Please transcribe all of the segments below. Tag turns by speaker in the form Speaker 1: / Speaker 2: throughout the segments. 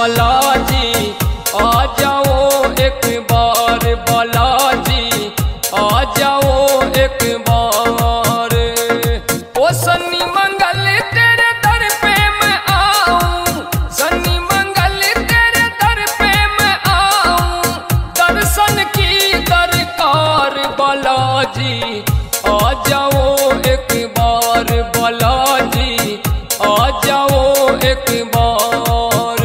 Speaker 1: बालाजी आ जाओ एक बार, बालाजी आ जाओ एक बार। ओ शनि मंगल तेरे दर पे मैं आऊं, शनि मंगल तेरे दर पे मैं आऊं, दर्शन की दरकार बालाजी आ जाओ एक बार, बालाजी आ जाओ एक बार।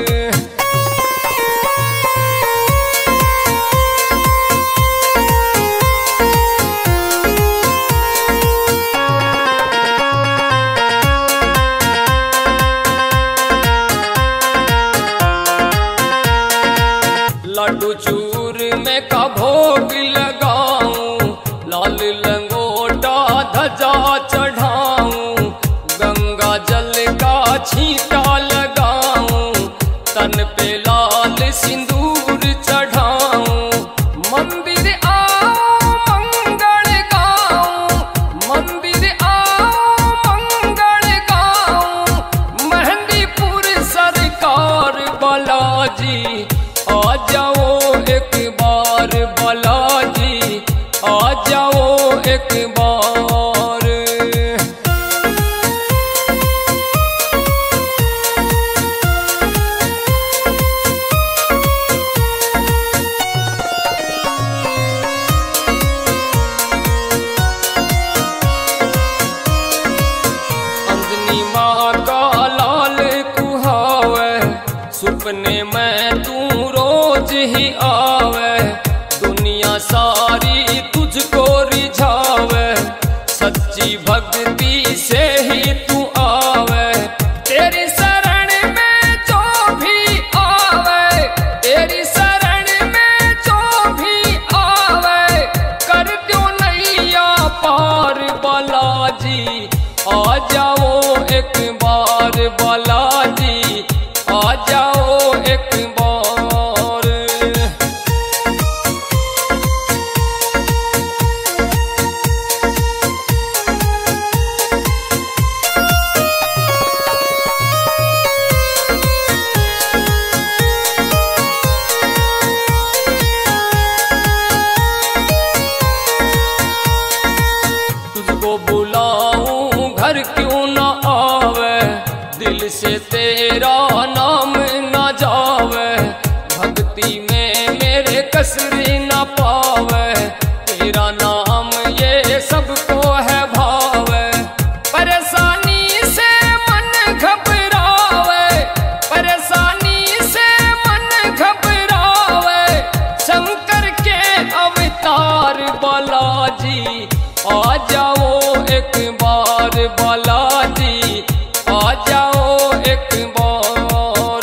Speaker 1: लड्डू चूर में का भोग लगाऊं, लाल लंगोटा ध्वजा चढ़ाऊं, गंगा जल का छींटा लगाऊं, तन पे लाल सिंदूर चढ़ाऊं। मंदिर आओ मंगल गाऊं, मंदिर आओ मंगल गाऊं, मेहंदीपुर सरकार बालाजी आ जाओ एक बार, बालाजी आ जाओ एक बार। अंजनी माँ का लाल कुहावे, सुपने में तू रोज ही आवे, दुनिया सारी तुझको रिझावे, सच्ची भक्ति से ही तू आवे। तेरी शरण में जो भी आवे, तेरी शरण में जो भी आवे, कर दो नैया पार बालाजी आ जाओ एक बार, बालाजी आ जाओ एक बार। तुझको बुलाऊं घर क्यों ना आवे, दिल से तेरा नाम ना जावे, भक्ति में मेरे कसरी ना पावे, तेरा नाम ये सबको है भावे। परेशानी से मन घबरावे, परेशानी से मन घबरावे, शंकर के अवतार बालाजी आ जाओ एक बार, बालाजी आ जाओ एक बार।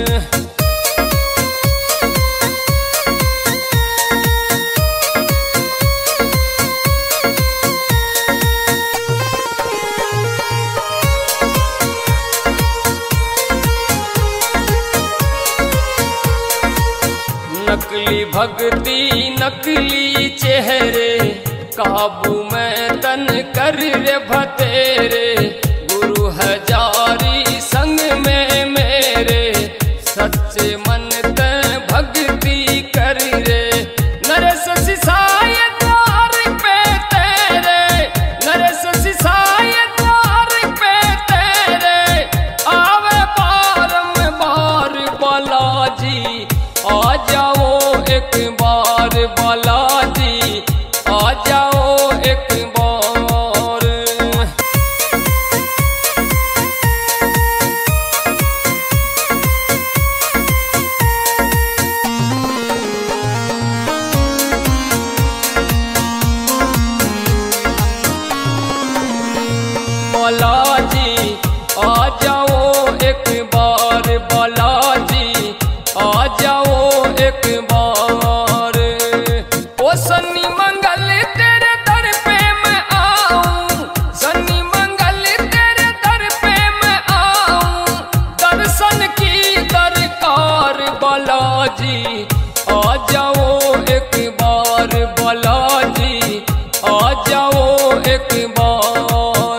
Speaker 1: नकली भक्ति नकली चेहरे, काबू में तन कर रे भतेरे, गुरु हजारी संग में मेरे, सच्चे मन ते भक्ति कर रे। नरेश सिसाय द्वार पे तेरे, नरेश सिसाय द्वार पे तेरे, आवे बारंबार बालाजी आ जाओ एक बार, बालाजी आ जाओ एक बार। बालाजी आ जाओ एक बार, बालाजी आ जाओ एक बार। ओ शनि मंगल तेरे दर पे मैं आऊं, शनि मंगल तेरे दर पे मैं आऊं, दर्शन की दरकार बालाजी आ जाओ एक बार, बालाजी आ जाओ एक बार।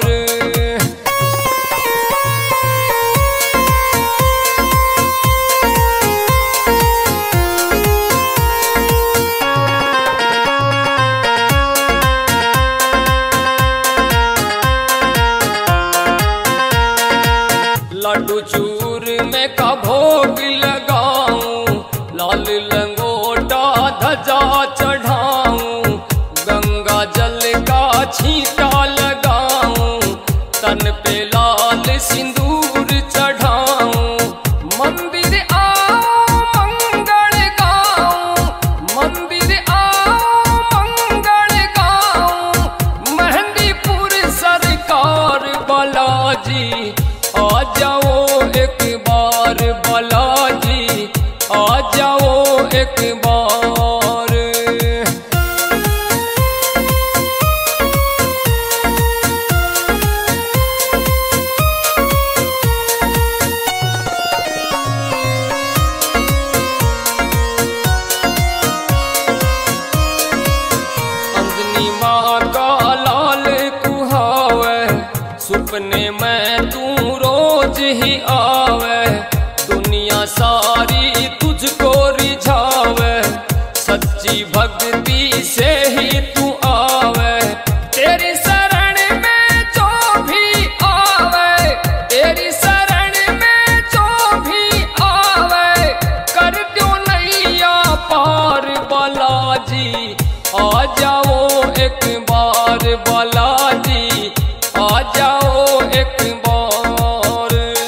Speaker 1: का भोग लगाऊं, लाल लंगोटा ध्वजा चढ़ाऊं, गंगा जल का छींटा लगाऊं, तन पे लाल सिंदूर चढ़ाऊं। मंदिर आओ मंगल गाऊं, मंदिर आओ मंगल गाऊं, मेहंदीपुर सरकार बालाजी आ जाओ एक बार, बालाजी आ जाओ एक बार। अंजनी माँ का लाल कुहावे, सुपने में तू रोज ही आवे, दुनिया सारी तुझको रिझावे, सच्ची भक्ति से ही तू आवे। तेरी शरण में जो भी आवे, तेरी शरण में जो भी आवे, कर दो नैया पार बालाजी आ जाओ एक बार, बालाजी आ जाओ एक बार।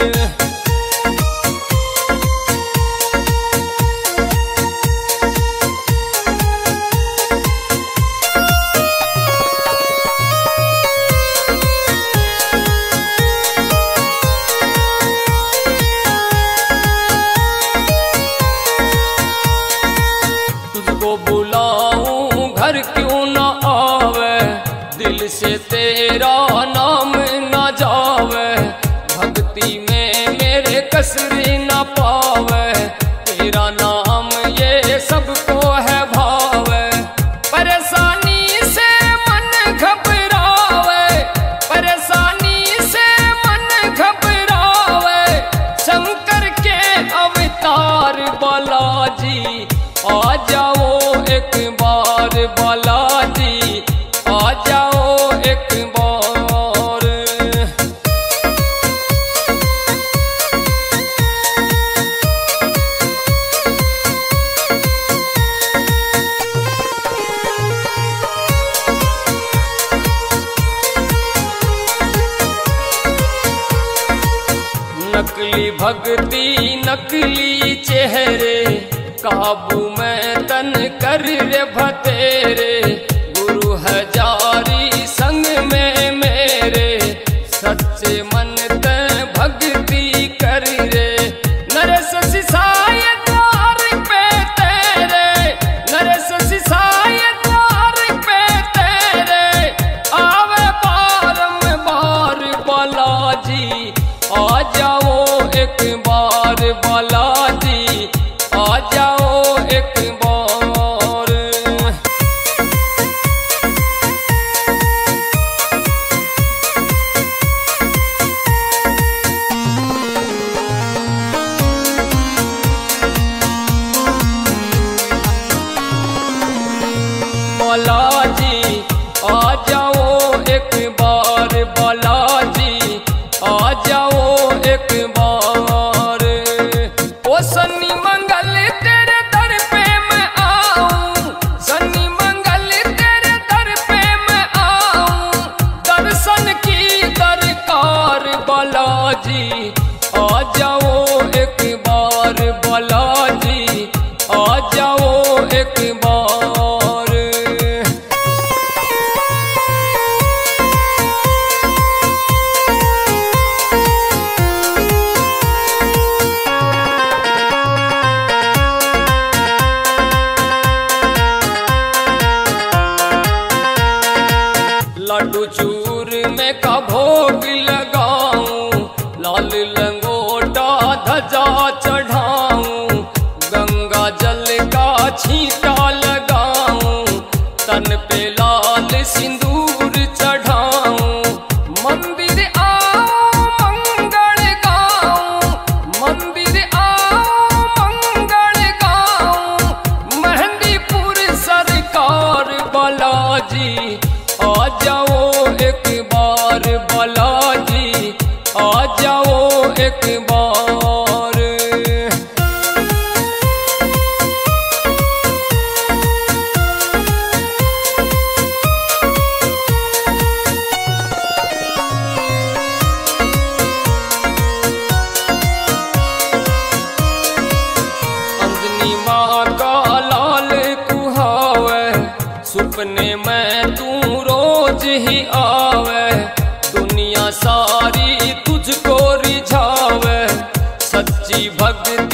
Speaker 1: तुझको बुलाऊं घर क्यों ना आवे, दिल से तेरा नाम ना जावे, भक्ति में मेरे कसरी ना पावे, तेरा नाम ये सबको है भावे। परेशानी से मन घबरावे, परेशानी से मन घबरावे, शंकर के अवतार बालाजी आ जाओ एक बार, बालाजी आ जाओ एक बार। नकली भक्ति नकली चेहरे, काबू में तन कर रे भतेरे, गुरु हजारी संग में मेरे, सच्चे मन ते भक्ति कर रे। नरेश सिसाय द्वार पे तेरे, नरेश सिसाय द्वार पे तेरे, आवे बारंबार बालाजी आ जाओ एक बार, बालाजी आ जाओ एक बार। बालाजी आ जाओ एक बार, बालाजी आ जाओ एक बार। ओ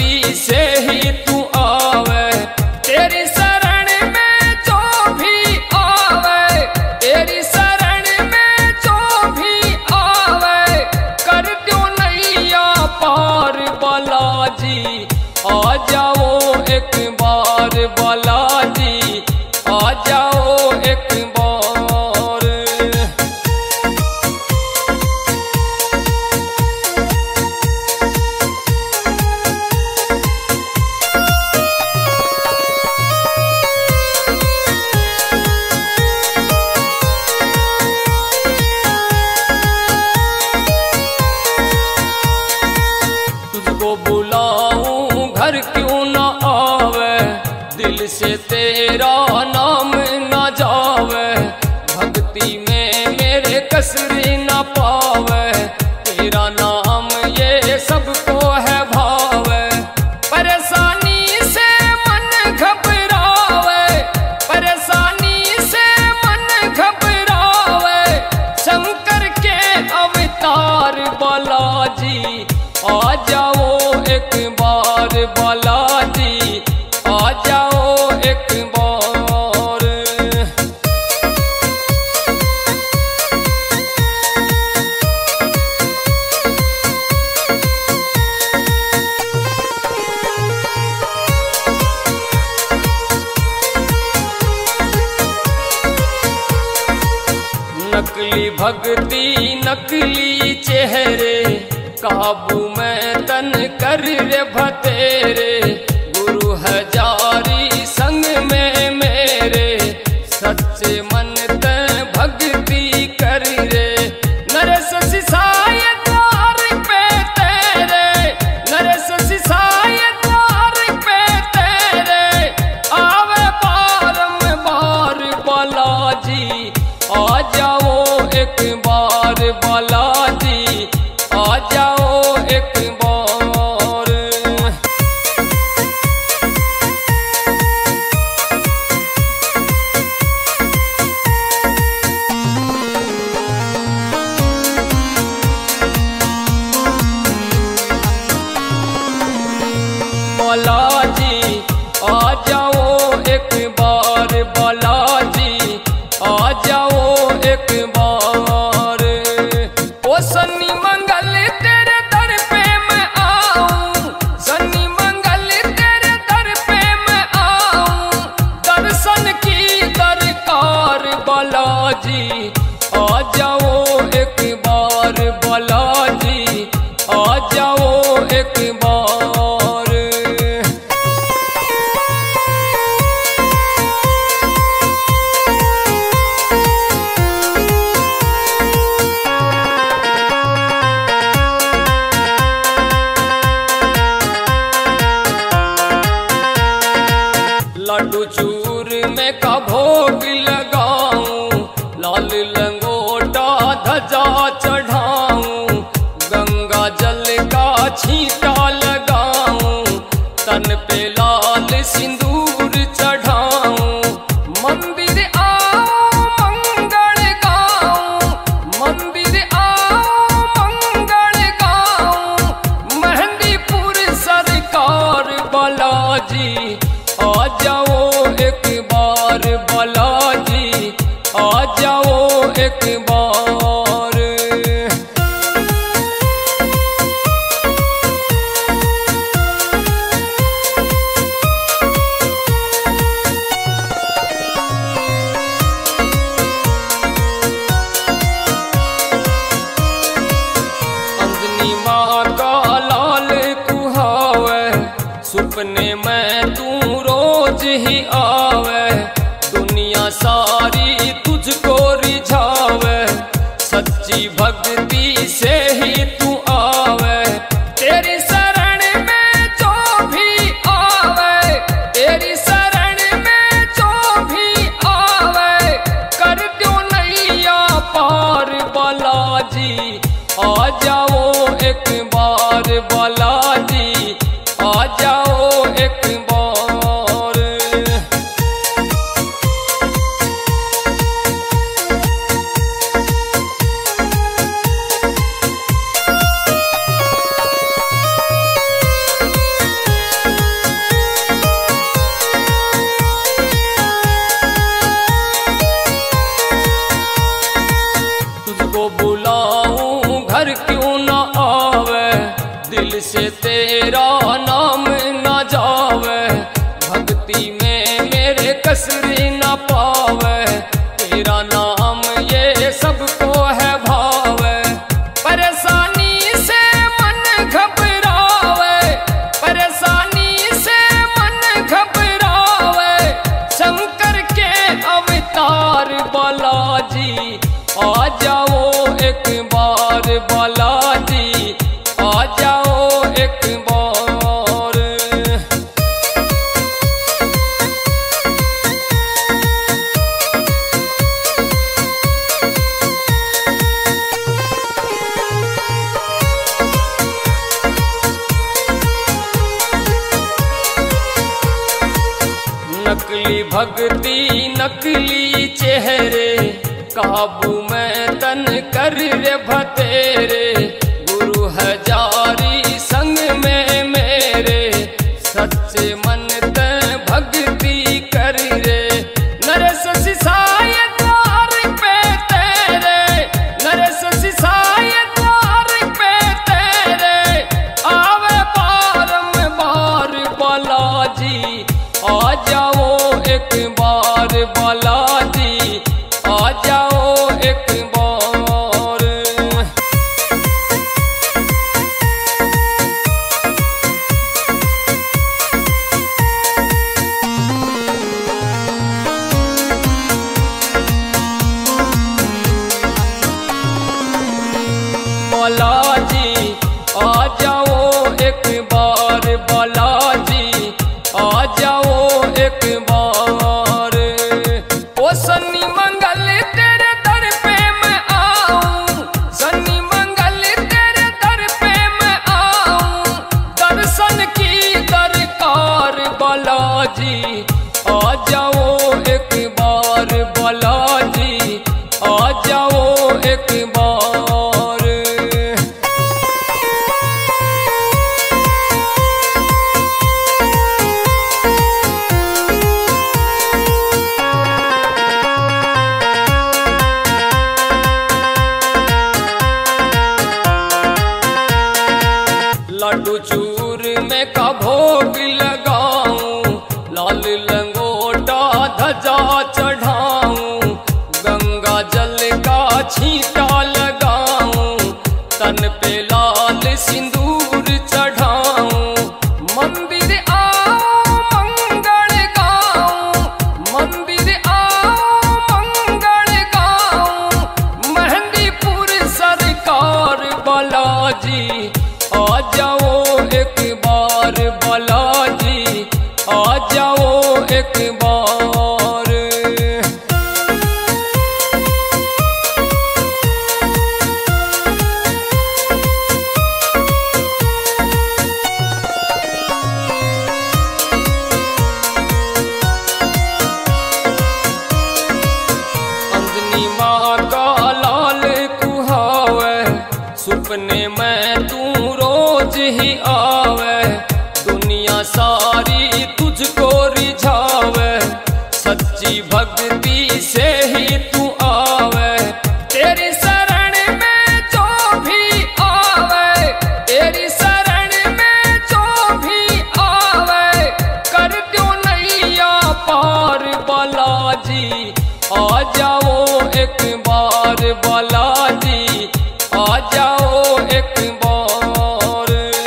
Speaker 1: भक्ति से ही तू आवे, तेरी शरण में जो भी आवे, तेरी शरण में जो भी आवे, कर दो नैया पार बालाजी। आ जाओ एक बार बालाजी, आ जाओ एक बार। तुझको बुलाऊं घर क्यों ना आवे, दिल से तेरा नाम ना जावे, भक्ति में मेरे कसरी ना पावे, तेरा नाम ये सबको है भावे। परेशानी से मन घबरावे, परेशानी से मन घबरावे, शंकर के अवतार बालाजी। आ जाओ एक बार बालाजी, आ जाओ एक बार। नकली भक्ति नकली चेहरे, काबू में तन कर रे भतेरे, गुरु हजारी संग में मेरे, सच्चे मन ते भक्ति कर रे। नरेश सिसाय द्वार पे तेरे, नरेश सिसाय द्वार पे तेरे, आवे बारंबार बालाजी। आ जाओ एक बार बालाजी, आ जाओ एक बार। बालाजी आ जाओ एक बार बालाजी, आ जाओ एक बार। ओ शनि मंगल तेरे दर पे मैं आऊं, शनि मंगल तेरे दर पे मैं आऊं, दर्शन की दरकार बालाजी। आ जाओ एक बार बालाजी, आ जाओ एक बार। लड्डू चूर में का भोग लगाऊं, लाल लंगोटा ध्वजा चढ़ाऊं, गंगा जल का छींटा लगाऊं, तन पे लाल सिंदूर चढ़ाऊं, मंदिर आओ मंगल गाऊं, मंदिर आओ मंगल गाऊं, मेहंदीपुर सरकार बालाजी। आ जाओ एक बार बालाजी, आ जाओ एक बार। अंजनी माँ का लाल कुहावे, सुपने में तू रोज ही आवे, दुनिया सारी तुझको रिझावे, सच्ची भक्ति से ही तू आवे, तेरी शरण में जो भी आवे, तेरी शरण में जो भी आवे, कर दो नैया पार बालाजी। आ जाओ एक बार बालाजी, आ जाओ एक बार। नकली भक्ति नकली चेहरे, काबू में तन कर रे भतेरे। गुरु हजारी संग में मेरे, सच्चे मन ते भक्ति कर रे। नरेश सिसाय द्वार पे तेरे, नरेश सिसाय द्वार पे तेरे। आवे बारंबार बालाजी, आ जाओ एक बार बालाजी, आ जाओ एक बार। बालाजी आ जाओ एक बार, बालाजी आ जाओ एक बार। ओ शनि मंगल तेरे दर पे मैं आऊं, शनि मंगल तेरे दर पे मैं आऊं। दर्शन की दरकार बालाजी, आ जाओ एक बार बालाजी, आ जाओ एक बार। लड्डू चूर में का भोग लगाऊं, लाल लंगोटा ध्वजा चढ़ाऊं। गंगा जल का छींटा लगाऊं, तन पे लाल सिंदूर चढ़ाऊं। मंदिर आओ मंगल गाऊं, मंदिर आओ मंगल गाऊं। मेहंदीपुर सरकार बालाजी, आ जाओ एक बार बालाजी, आ जाओ एक बार। अंजनी माँ का लाल कुहावे, सुपने में तू रोज ही आवे। दुनिया सारी तुझको रिझावे, सच्ची भक्ति से ही तू आवे। तेरी शरण में जो भी आवे, तेरी शरण में जो भी आवे। कर दो नैया पार बालाजी, आ जाओ एक बार बालाजी, आ जाओ एक बार।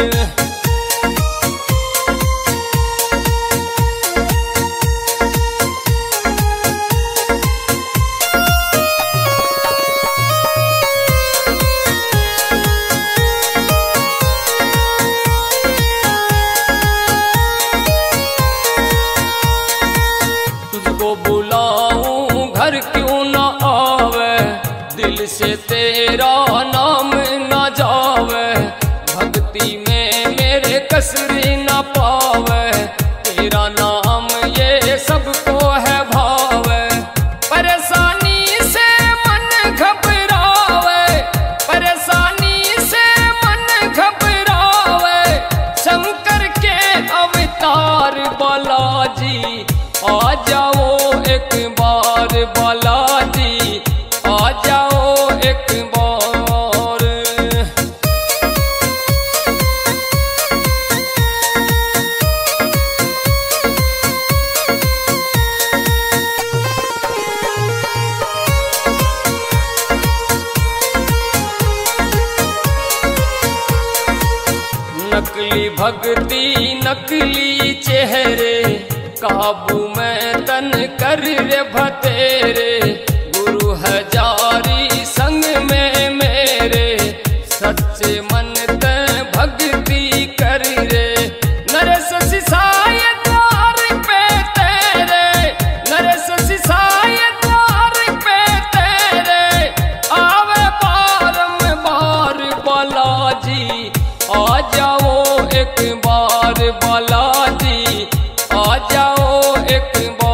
Speaker 1: तुझको बुलाऊं घर क्यों ना आवे, दिल से तेरा नाम ना जावे। भक्ति में मेरे कसरी ना पावे, तेरा नाम ये सबको है भावे। परेशानी से मन घबरावे, परेशानी से मन घबरावे। शंकर के अवतार बालाजी, आ जाओ एक बार बालाजी, आ जाओ एक बार। नकली भक्ति नकली चेहरे, काबू में तन कर रे भतेरे। गुरु हजारी संग में मेरे, सच्चे मन ते भक्ति कर रे। नरेश सिसाय द्वार पे तेरे, नरेश सिसाय द्वार पे तेरे। आवे बारंबार बालाजी, आ जाओ एक बार बालाजी, आ जाओ एक बार।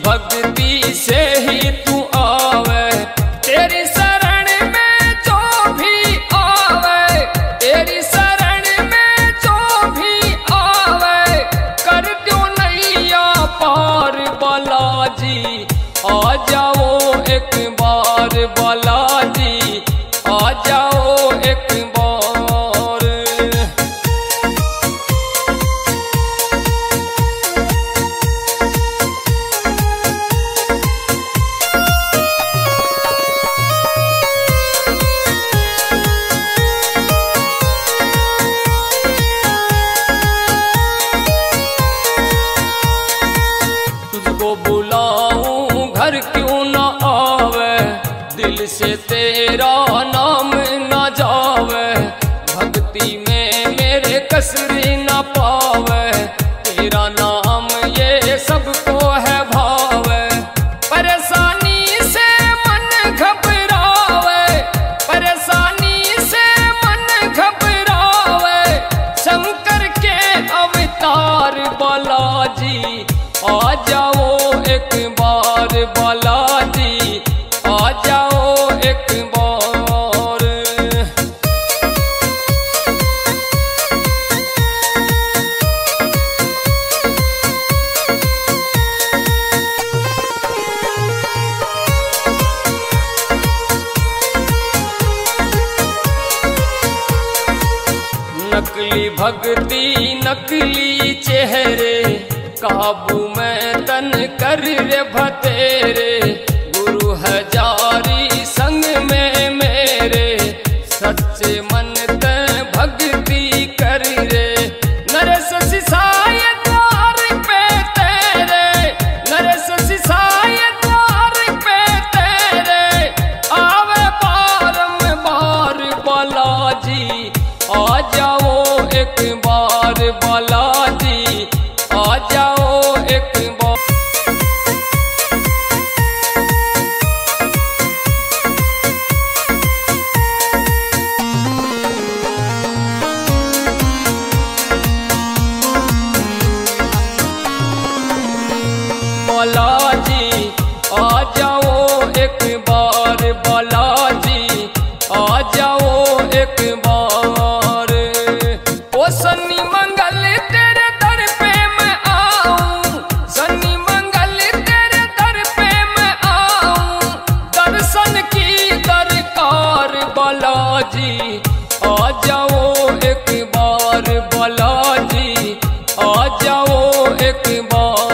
Speaker 1: भक्ति से ही तू आवे, तेरी शरण में जो भी आवे, तेरी शरण में जो भी आवे, कर दो नैया पार बालाजी। आ जाओ एक बार बालाजी, आ जाओ एक बार। तुझको बुलाऊं घर क्यों ना आवे, दिल से तेरा नाम ना जावे, भक्ति में मेरे कसरी ना पावे, तेरा नाम ये सबको है भावे। परेशानी से मन घबरावे, परेशानी से मन घबरावे, शंकर के अवतार बालाजी। आ जाओ एक बार बालाजी, आ जाओ एक बार। नकली भक्ति नकली चेहरे, काबू में तन कर रे भतेरे, गुरु हजारी संग में मेरे, सच्चे मन ते भक्ति कर रे। नरेश सिसाय द्वार पे तेरे, नरेश सिसाय द्वार पे तेरे, आवे बारंबार बालाजी। आ जाओ एक बार बालाजी, आ जाओ एक बार। बालाजी आ जाओ एक बार बालाजी, आ जाओ एक बार। ओ शनि मंगल तेरे दर पे मैं आऊं, शनि मंगल तेरे दर पे मैं आऊं, दर्शन की दरकार बालाजी। आ जाओ एक बार बालाजी, आ जाओ एक बार।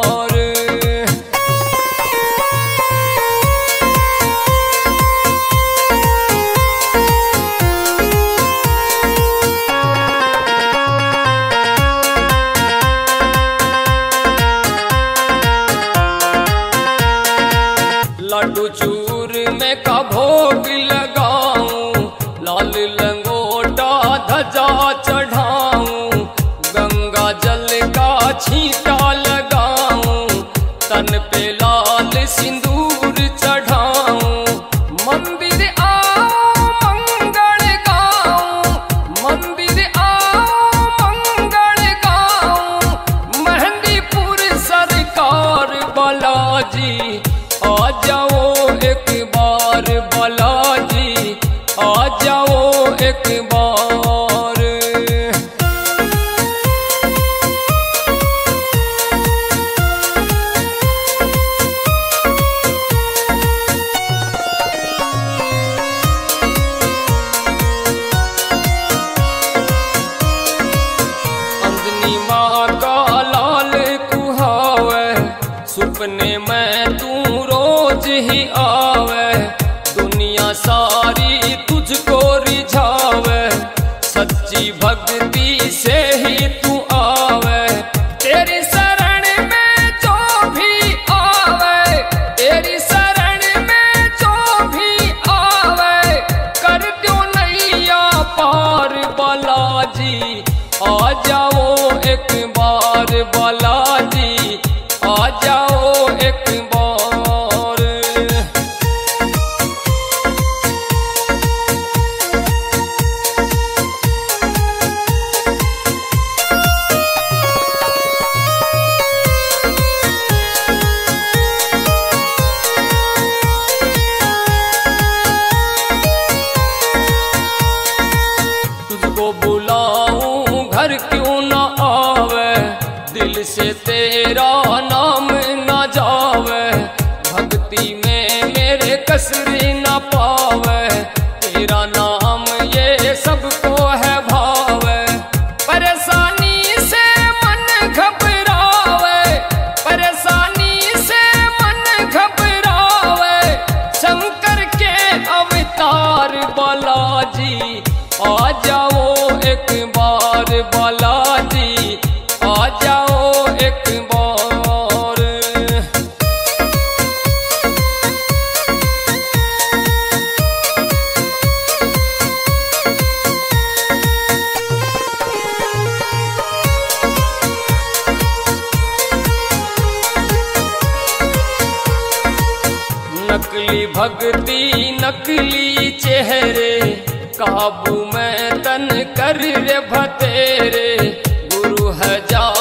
Speaker 1: लड्डू चूर में का भोग लगाऊं, लाल लंगोटा ध्वजा चढ़ाऊं, गंगा जल का छींटा लगाऊं, तन पे लाल सिंदूर चढ़ाऊं, मंदिर आओ मंगल गाऊं, मंदिर आओ मंगल गाऊं, मेहंदीपुर सरकार बालाजी। आ जाओ एक बार बालाजी, आ जाओ एक बार। अंजनी माँ का लाल कुहावे, सुपने में तू रोज ही आवे, दुनिया सारी तुझको रिझावे, सच्ची भक्ति से ही तू आवे, तेरी शरण में जो भी आवे, तेरी शरण में जो भी आवे, कर दो नैया पार बालाजी। आ जाओ एक बार बालाजी, आ जाओ एक बार। भक्ति में मेरे कसरी न पावे, तेरा नाम ये सबको है भावे। परेशानी से मन घबरावे, परेशानी से मन घबरावे, शंकर के अवतार बालाजी आ जाओ एक बार, बालाजी आ जाओ एक बार। नकली भक्ति नकली चेहरे, काबू में तन कर रे भतेरे, गुरु है जा